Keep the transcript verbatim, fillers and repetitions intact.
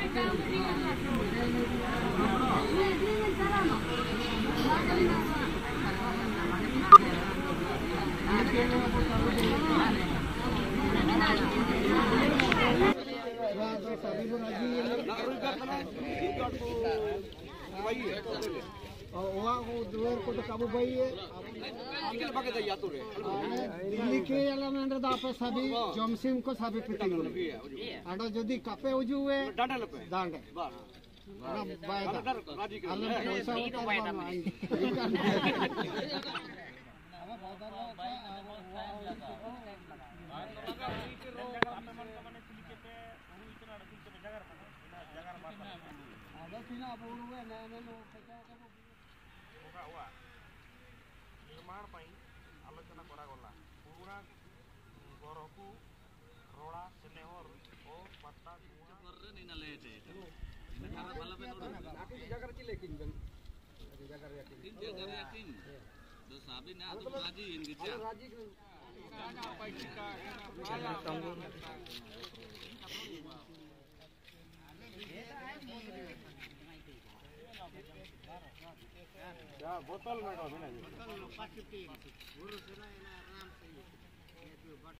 दिल्ली के एलिमेंट दापे सभी जमसिम को सभी पिटिंग आडो जदी कपे उजुए डांडे डांडे ना बायदा अल्लाह पैसा तो बायदा निर्माण पाई आलोचना करा गला पुराना गरकू रोड़ा स्नेहर ओ पत्ता कररे नहीं ना लेते इन खाना वाला पे नोड आके जगह ची लेकिन बन जगह याकिन जगह याकिन तो साबी ना तो राजी इन गिचा राजी का पैसा का तंबू क्या बोतल में तो है ना बोतल पाँच रुपये गुरु से ना आराम से